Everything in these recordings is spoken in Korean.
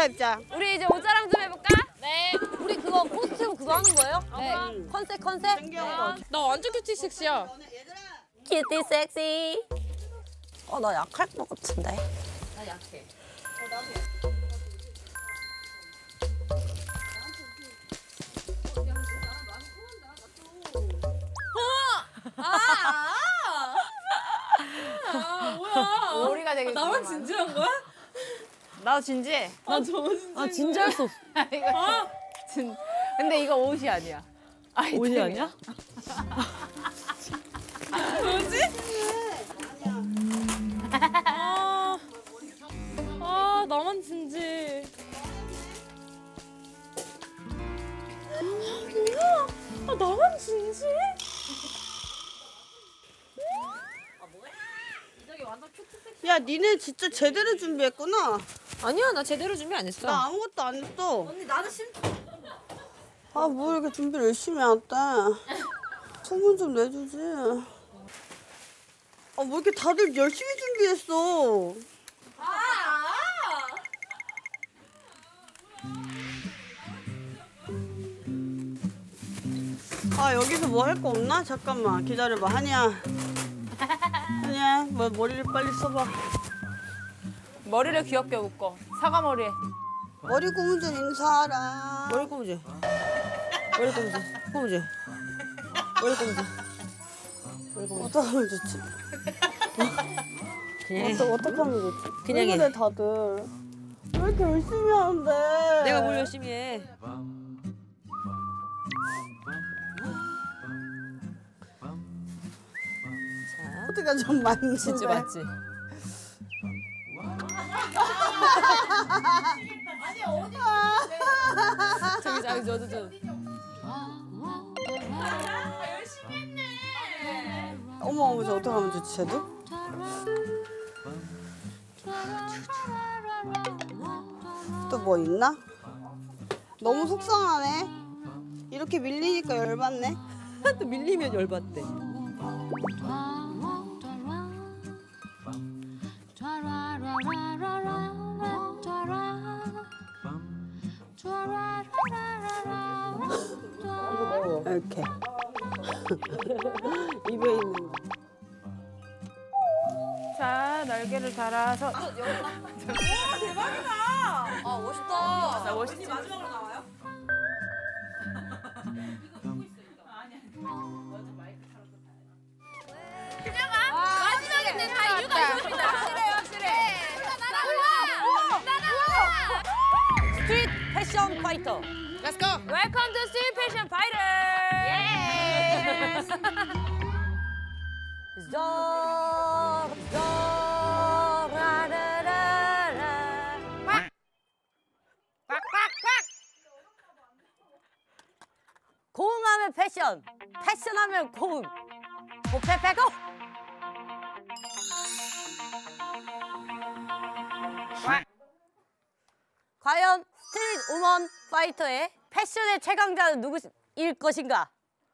갈아입자. 우리 이제 옷자랑 좀 해볼까? 네. 우리 그거 코스튬 그거 하는 거예요? 네. 컨셉? 나 완전 큐티 섹시야. 큐티 섹시. 나 약할 것 같은데. 나 약해. 뭐야? 머리가 되게. 나만 진지한 거야? 나 진지해. 아, 저 진짜. 진지할 수 없어. 근데 이거 옷이 아니야. 옷이 아니야? 뭐지? 나만 진지해. 뭐야? 나만 진지해? 야, 니네 진짜 제대로 준비했구나. 아니야, 나 제대로 준비 안 했어. 나 아무것도 안 했어. 언니 나는 아, 뭐 이렇게 준비를 열심히 했대. 소문 좀 내주지. 아, 뭐 이렇게 다들 열심히 준비했어. 아, 여기서 뭐 할 거 없나? 잠깐만, 기다려봐. 한이야. 한이야, 뭐 머리를 빨리 써봐. 머리를 귀엽게 묶어. 사과 머리에. 머리 고무줄 인사하라. 머리 고무줄. 머리 고무줄. 고무줄. 머리 고무줄. 머리 고무줄. 어떡하면 좋지? 그냥 해. 어떡하면 좋지? 그냥 왜 해. 그래, 다들. 왜 이렇게 열심히 하는데? 내가 뭘 열심히 해. 자, 어떻게 좀 만지네. 진짜 맞지? 저기 저도 좀. 어머, 저 어떡하면 좋지, 쟤도? 또 뭐 있나? 너무 속상하네. 이렇게 밀리니까 열받네. 또 밀리면 열받대. 이렇게. 입에 있는 거. 자, 날개를 달아서. 아 멋있다. 나 멋있지? 마지막으로 나와요? 마지막인데 다 이유가 있습니다. 확실해. 스트릿 패션 파이터. Let's go. Welcome to Street Fashion Fighter. Yes. 고음하면 패션, 패션하면 고음. 고패패고. 과연 스트릿 우먼 파이터의 패션의 최강자는 누구일 것인가?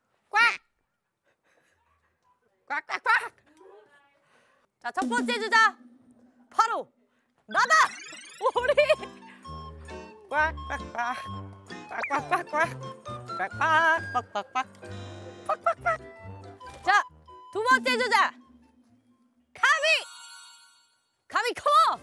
꽉! 자, 첫 번째 주자 바로 나다. 우리 자, 두 번째 주자 가비 컴온.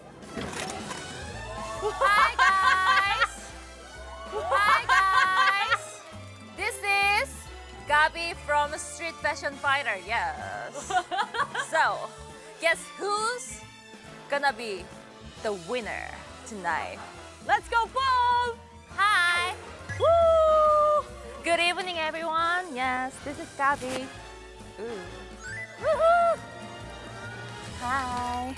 Hi guys. This is Gabi from Street Fashion Fighter. Yes. So, guess who's gonna be the winner tonight? Let's go boom. Hi. Woo! Good evening, everyone. Yes, this is Gabi. Woohoo! Hi.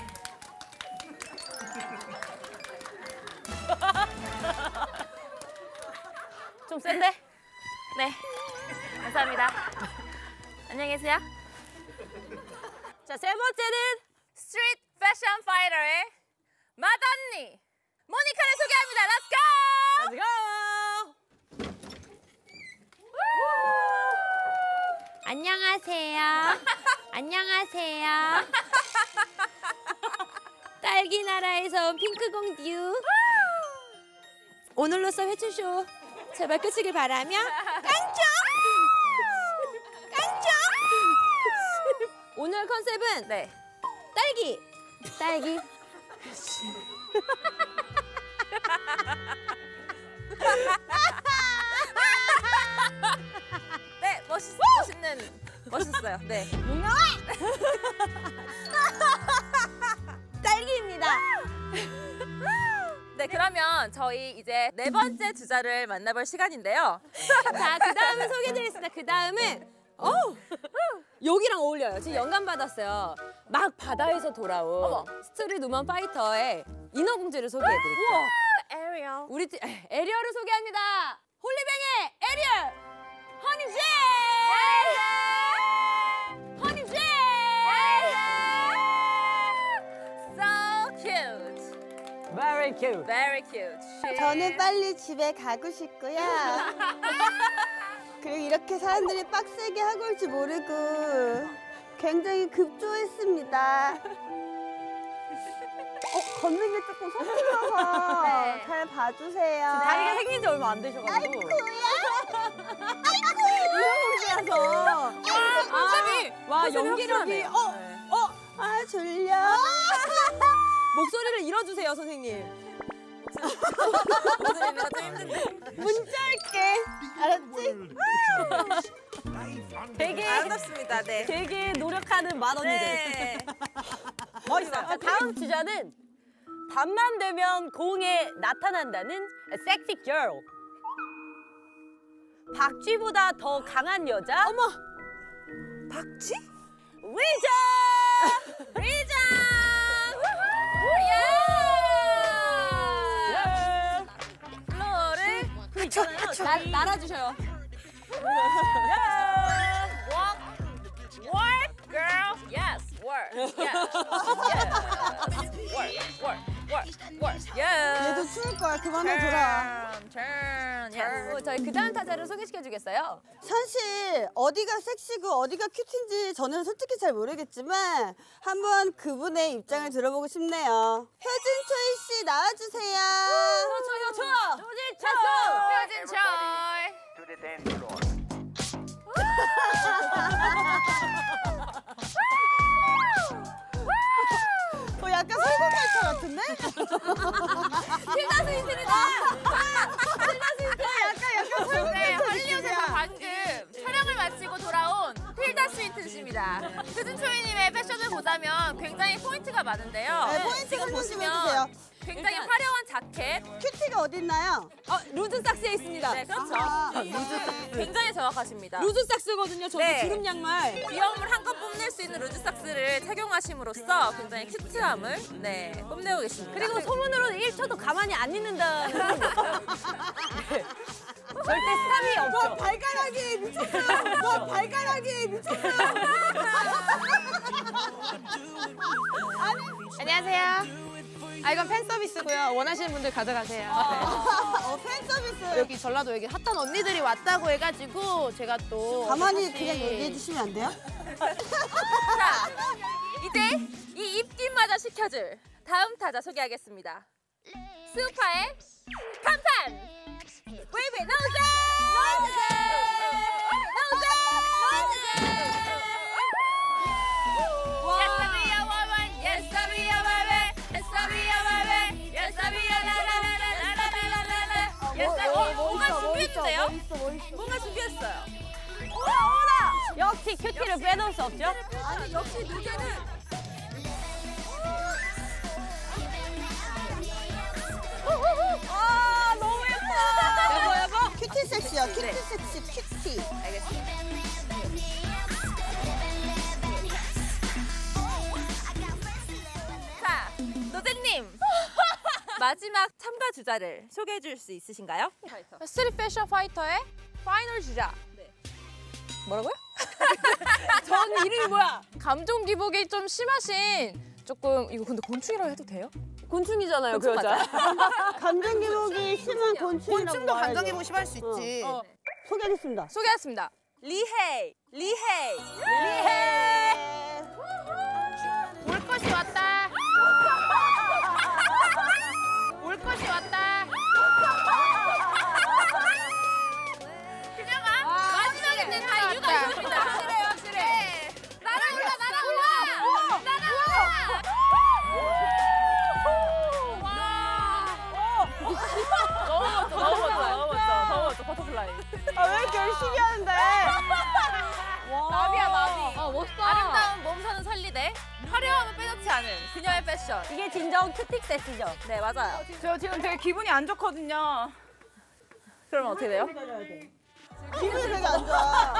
좀 센데? 네, 감사합니다. 안녕히 계세요. 자, 세 번째는 스트리트 패션 파이터의 맏언니 모니카를 소개합니다. Let's go! Let's go! 안녕하세요. 안녕하세요. 딸기 나라에서 온 핑크 공주. 오늘로써 회춘쇼 제발 끝이길 바라며 깡총! 깡총! 오늘 컨셉은 네. 딸기. 딸기. 네, 멋있어요. 네. 딸기입니다. 네, 그러면 저희 이제 네 번째 주자를 만나볼 시간인데요. 자, 그 다음은 소개해드리겠습니다. 그 다음은 여기랑 어울려요. 지금 영감 받았어요. 막 바다에서 돌아온 어머. 스트릿 우먼 파이터의 인어공주를 소개해드릴게요. 에리얼. 우리 팀 에리얼을 소개합니다. 홀리뱅의 에리얼 허니제. 허니제. So cute. Very cute. Very cute. 저는 빨리 집에 가고 싶고요. 그리고 이렇게 사람들이 빡세게 하고 올지 모르고 굉장히 급조했습니다. 걷는 게 조금 서툴러서 네. 잘 봐주세요. 다리가 생긴 지 얼마 안 되셔가지고. 인어공주라서. 와 연기력이. 아 졸려. 목소리를 잃어주세요 선생님. 목소리가 좀 힘든데. 문자할게. 알았지? 되게 아름답습니다. 네. 되게 노력하는 맏언니들. 네. 멋있어요. 다음 주자는 밤만 되면 공에 나타난다는 섹시 girl. 박쥐보다 더 강한 여자. 어머. 박쥐? 리자. 리자! 플로어를 그 있잖아요. 날아주셔요. Work, girl. Yes, work. Yes. Work. 얘도 Yes. 추울 거야. 그만해줘라. Turn. Yes. 저희 그 다음 타자를 소개시켜 주겠어요. 사실 어디가 섹시고 어디가 큐티인지 저는 솔직히 잘 모르겠지만 한번 그분의 입장을 들어보고 싶네요. 효진초이 씨 나와주세요. 효초. 효진 초이. to the dance floor. 약간 설국열차 같은데? 필다 스위트입니다. 네, 헐리우드에서 방금 촬영을 마치고 돌아온 필다 스윈튼 씨입니다. 효진 초이님의 패션을 보자면 굉장히 포인트가 많은데요. 네, 포인트 지금 설명 좀 보시면 해주세요. 굉장히 일단- 화려한 자켓. 큐티가 어딨나요? 루즈 삭스에 있습니다. 네, 그렇죠. 아하. 굉장히 정확하십니다. 루즈 삭스거든요. 저도 네. 주름 양말. 귀여움을 한껏 뽐낼 수 있는 루즈삭스를 착용하심으로써 굉장히 큐트함을 뽐내고 계십니다. 그리고 소문으로는 1초도 가만히 안 있는다는 소문이 있어요. 네. 절대 스탑이 없죠. 발가락이 미쳤어요. 너 발가락이 미쳤어요. 안녕하세요. 이건 팬 서비스고요. 원하시는 분들 가져가세요. 팬 서비스. 여기 전라도 여기 핫한 언니들이 왔다고 해가지고 제가 또 가만히 같이- 그냥 얘기해 주시면 안 돼요? 자, 이제 이 입김마저 시켜줄 다음 타자 소개하겠습니다. 스우파의 간판! 웨이비 노즈! 뭔가 준비했는데요? 뭔가 준비했어요. 역시 큐티를 빼놓을 수 없죠. 아니 역시 누제는 아 너무 예뻐. 큐티 섹시요. 큐티 섹시 큐티. 알겠습니다. 자, 노제님 마지막 참가 주자를 소개해 줄 수 있으신가요? 스트릿 패션 파이터의 파이널 주자. 뭐라고요? 전 이름이 뭐야? 감정 기복이 좀 심하신 조금 이거 근데 곤충이라고 해도 돼요? 곤충이잖아요, 그 여자. 감정 기복이 심한 곤충이라고 곤충도 말하죠. 감정 기복이 심할 수 있지. 소개하겠습니다. 소개했습니다. 리헤이. 올 것이 왔다. 올 것이 왔다. 너무 멋져. 버터플라이. 아, 왜 이렇게 열심히 하는데? 나비야, 나비. 아 멋있다. 아름다운 몸선은 살리되 화려함은 빼놓지 않은 그녀의 패션. 이게 진정 큐틱 세트죠. 네, 맞아요. 저 지금 되게 기분이 안 좋거든요. 그러면 어떻게 돼요? 기분이 되게 안 좋아.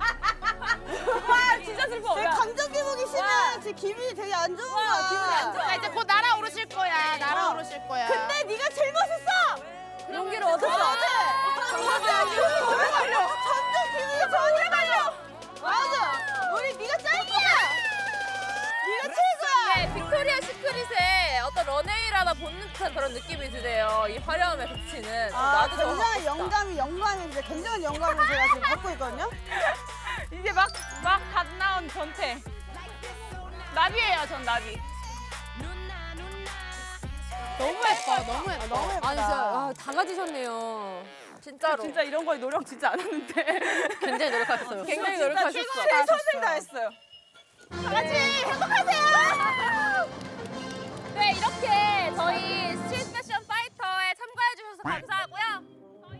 진짜 슬퍼. 되게 감정 기복이 심해. 지금 기분이 되게 안 좋은 거야. 기분이 안 좋아. 자, 이제 곧 날아오르실 거야. 날아오르실 거야. 근데 네가 제일 멋있어. 용기를 얻었어. 맞아. 기분이 오래 걸려. 점점 기분이 더 오래 걸려. 맞아. 우리 네가 짱이야. 네가 최고야. 네, 빅토리아 시크릿의 어떤 런웨이라다 본 듯한 그런 느낌이 드네요. 이 화려함에 그치는. 나도 저거 굉장히 영광인데 굉장한 영광을 제가 지금 갖고 있거든요. 이제 막 갓 나온 전태. 나비예요, 전 나비. 너무 예뻐. 너무 예뻐. 너무 예쁘다. 아니 진짜 다 가지셨네요. 진짜로. 진짜 이런 거에 노력 진짜 안 했는데. 굉장히 노력하셨어요. 굉장히 노력하셨어. 최선을 다했어요. 네, 이렇게 저희 스트릿 패션 파이터에 참가해 주셔서 감사하고요.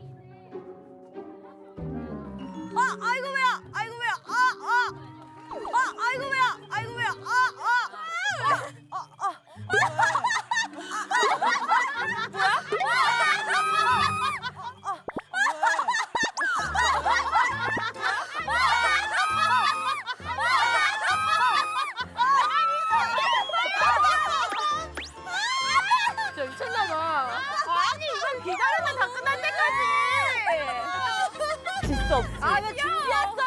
아이고 왜야? 아이고 왜야? 아이고 왜야? 아이고 왜야? 진짜 미쳤나봐. 아니, 이건 기다리면 다 끝날 때까지. 질수 없지. 아, 왜 준비했어?